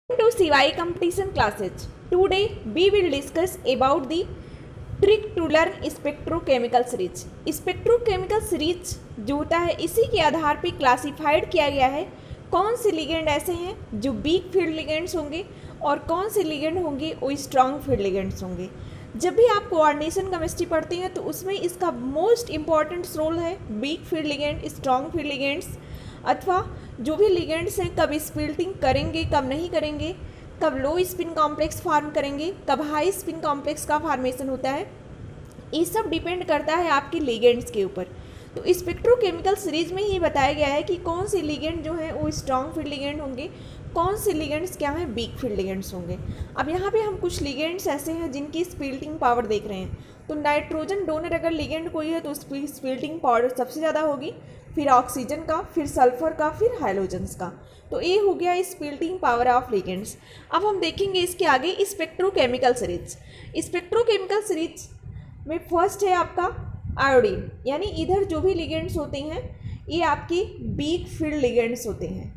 To CY competition classes. Today we will discuss about the trick to learn spectrochemical series. Spectrochemical series जो होता है इसी के आधार पर क्लासिफाइड किया गया है कौन से लिगेंड ऐसे हैं जो वीक फील्ड लिगेंड्स होंगे और कौन से लिगेंड होंगे वो स्ट्रॉन्ग फील्ड लिगेंड्स होंगे। जब भी आप कोऑर्डिनेशन केमिस्ट्री पढ़ते हैं तो उसमें इसका मोस्ट इम्पॉर्टेंट रोल है weak field ligand, strong field ligands अथवा जो भी लिगेंड्स हैं कब स्प्लिटिंग करेंगे कब नहीं करेंगे, कब लो स्पिन कॉम्प्लेक्स फॉर्म करेंगे, कब हाई स्पिन कॉम्प्लेक्स का फॉर्मेशन होता है, ये सब डिपेंड करता है आपके लिगेंड्स के ऊपर। तो स्पेक्ट्रोकेमिकल सीरीज में ही बताया गया है कि कौन से लिगेंड जो हैं वो स्ट्रॉन्ग फील्ड लिगेंड होंगे, कौन से लिगेंड्स क्या हैं वीक फील्ड लिगेंड्स होंगे। अब यहाँ पे हम कुछ लिगेंड्स ऐसे हैं जिनकी स्प्लिटिंग पावर देख रहे हैं। तो नाइट्रोजन डोनर अगर लिगेंड कोई है तो उसकी स्प्लिटिंग पावर सबसे ज़्यादा होगी, फिर ऑक्सीजन का, फिर सल्फर का, फिर हाइड्रोजन्स का। तो ये हो गया स्प्लिटिंग पावर ऑफ लिगेंड्स। अब हम देखेंगे इसके आगे स्पेक्ट्रोकेमिकल सीरीज। स्पेक्ट्रोकेमिकल सीरीज में फर्स्ट है आपका आयोडीन, यानी इधर जो भी लिगेंड्स होते हैं ये आपकी वीक फील्ड लिगेंड्स होते हैं।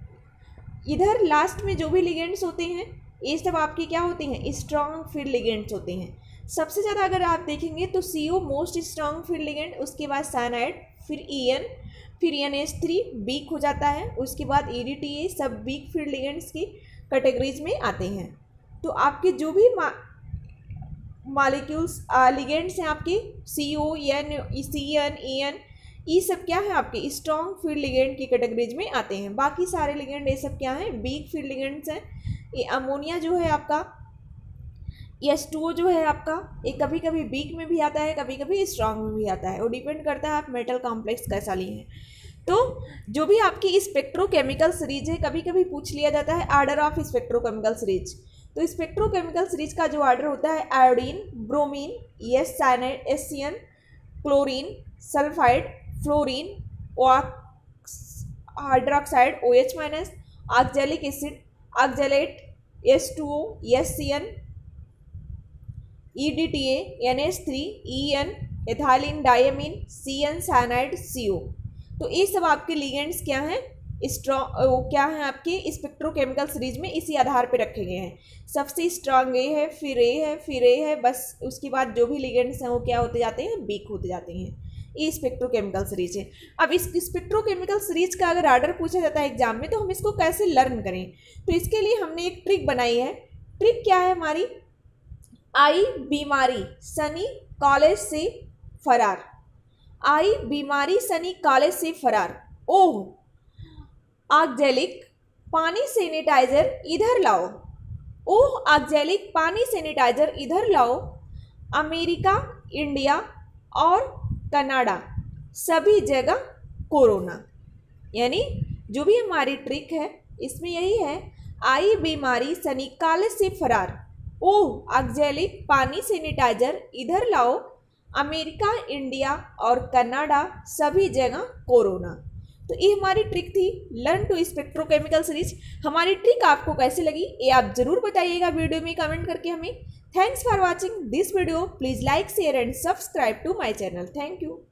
इधर लास्ट में जो भी लिगेंड्स होते हैं ये सब आपके क्या होते हैं, स्ट्रॉन्ग फील्ड लिगेंड्स होते हैं। सबसे ज़्यादा अगर आप देखेंगे तो CO most strong field ligand, उसके बाद साइनाइड, फिर EN, फिर NH3 वीक हो जाता है, उसके बाद EDTA, सब वीक फील्ड लिगेंड्स की कैटेगरीज में आते हैं। तो आपके जो भी मॉलिक्यूल्स लिगेंड्स हैं आपके CO, CN, EN, ये सब क्या है आपके स्ट्रॉन्ग फील्ड लिगेंड की कैटेगरीज में आते हैं। बाकी सारे लिगेंड ये सब क्या हैं, वीक फील्ड लिगेंड्स हैं। ये अमोनिया जो है आपका, H2O जो है आपका, ये कभी कभी वीक में भी आता है, कभी कभी स्ट्रॉन्ग में भी आता है, वो डिपेंड करता है आप मेटल कॉम्प्लेक्स कैसा लिए हैं। तो जो भी आपकी स्पेक्ट्रोकेमिकल सीरीज है कभी कभी पूछ लिया जाता है आर्डर ऑफ स्पेक्ट्रोकेमिकल सीरीज। तो स्पेक्ट्रोकेमिकल सीरीज का जो ऑर्डर होता है iodine, bromine, cyanide, SCN, chlorine, sulphide, fluorine, hydroxide OH-, oxalic acid, oxalate, H2O, SCN, EDTA, NH3, EN, ethylene diamine, CN, cyanide, CO। तो ये सब आपके लिगेंड्स क्या हैं, क्या हैं आपके स्पेक्ट्रोकेमिकल सीरीज में इसी आधार पे रखे गए हैं। सबसे स्ट्रांग ए है, फिर ए है, फिर ए है, बस उसके बाद जो भी लिगेंड्स हैं वो क्या होते जाते हैं, वीक होते जाते हैं। ये स्पेक्ट्रोकेमिकल सीरीज है। अब इस स्पेक्ट्रोकेमिकल सीरीज का अगर ऑर्डर पूछा जाता है एग्जाम में तो हम इसको कैसे लर्न करें, तो इसके लिए हमने एक ट्रिक बनाई है। ट्रिक क्या है हमारी, आई बीमारी सनी कॉलेज से फरार, आई बीमारी सनी कॉलेज से फरार, ओह ऑक्जेलिक पानी सैनिटाइजर इधर लाओ, ओह ऑक्जेलिक पानी सैनिटाइजर इधर लाओ, अमेरिका, इंडिया और कनाडा सभी जगह कोरोना। यानी जो भी हमारी ट्रिक है इसमें यही है, आई बीमारी सनी कॉलेज से फरार, ओह ऑक्जेलिक पानी सैनिटाइजर इधर लाओ, अमेरिका, इंडिया और कनाडा सभी जगह कोरोना। तो ये हमारी ट्रिक थी लर्न टू स्पेक्ट्रोकेमिकल सीरीज। हमारी ट्रिक आपको कैसी लगी ये आप जरूर बताइएगा वीडियो में कमेंट करके हमें। Thanks for watching this video, please like, share and subscribe to my channel. Thank you.